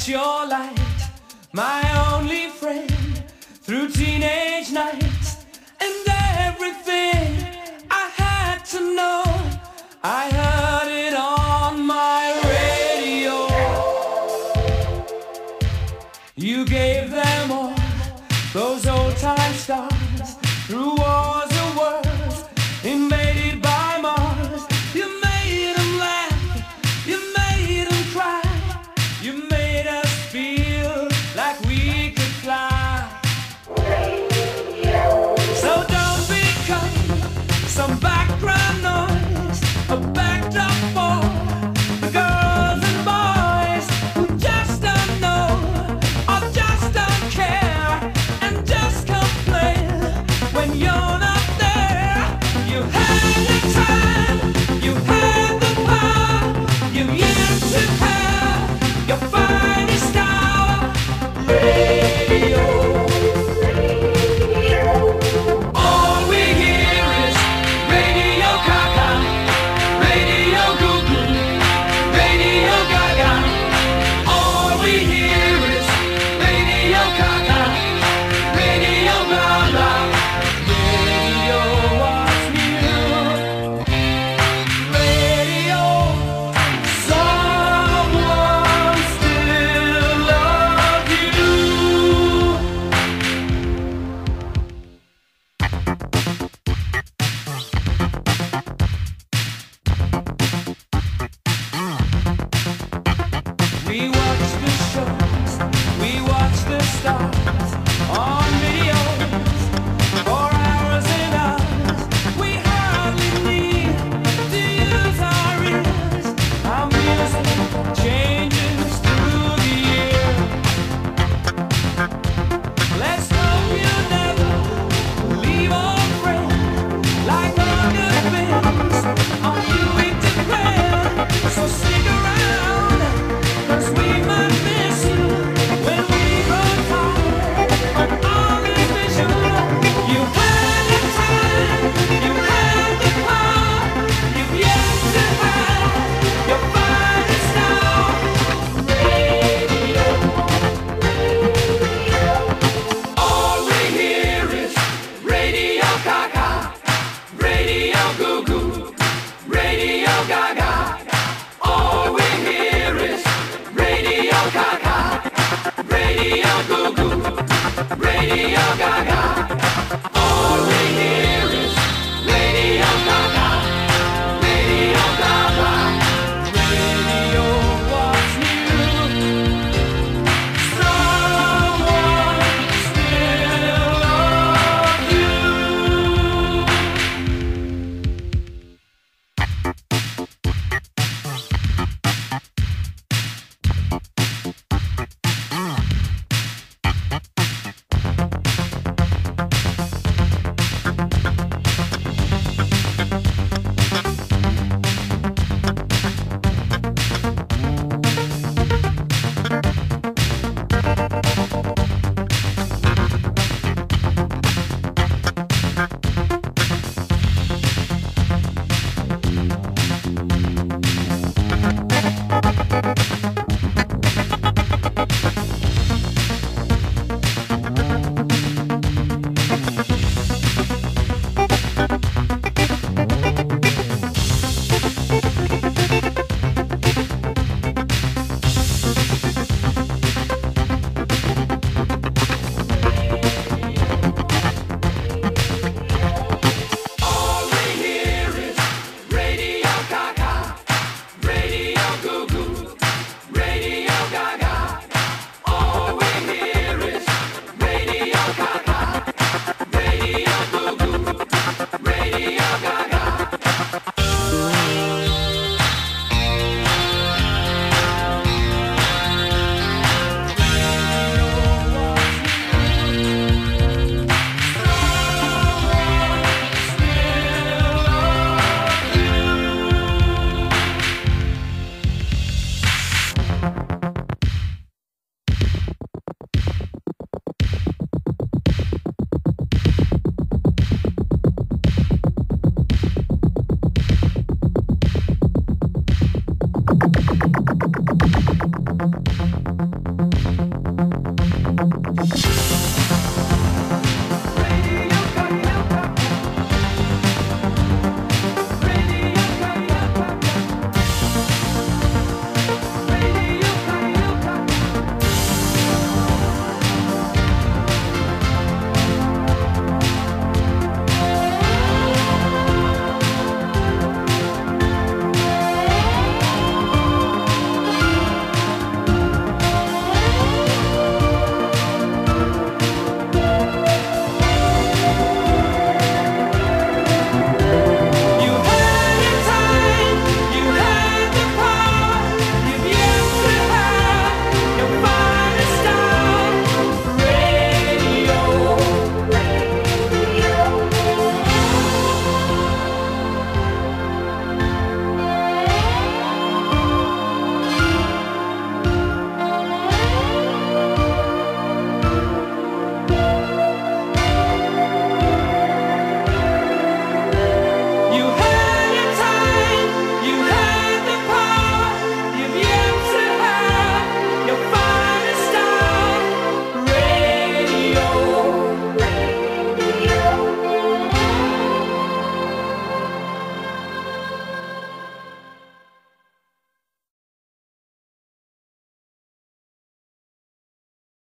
was your light, my only friend, through teenage nights. And everything I had to know, I heard it on my radio. You gave them all those old time stars, through wars or worlds, invaded by Mars. You made them laugh, you made them cry, you made us feel like we could fly. So don't become some background noise, a backdrop for the girls and boys who just don't know or just don't care and just complain when you're not there. You had the time, you had the power, you used to have your finest hour. Radio. All we hear is Radio Gaga, Radio Goo Goo, Radio Gaga. All we hear is Radio Gaga, Radio blah blah. Radio was new. Radio, someone still loves you. We watch the shows, we watch the stars on videos for hours and hours. We hardly need to use our ears. Our music changes through the year. Let's hope you never leave our friend like other things on you we declare. So stick around, 'cause we might miss you when we grow tired of all this visual. You had the time, you had the power, you've yet to have your finest hour. Radio. All we hear is Radio Gaga, Radio Goo Goo, Radio Gaga. All we hear is Radio Gaga, Radio Goo Goo, Radio Gaga.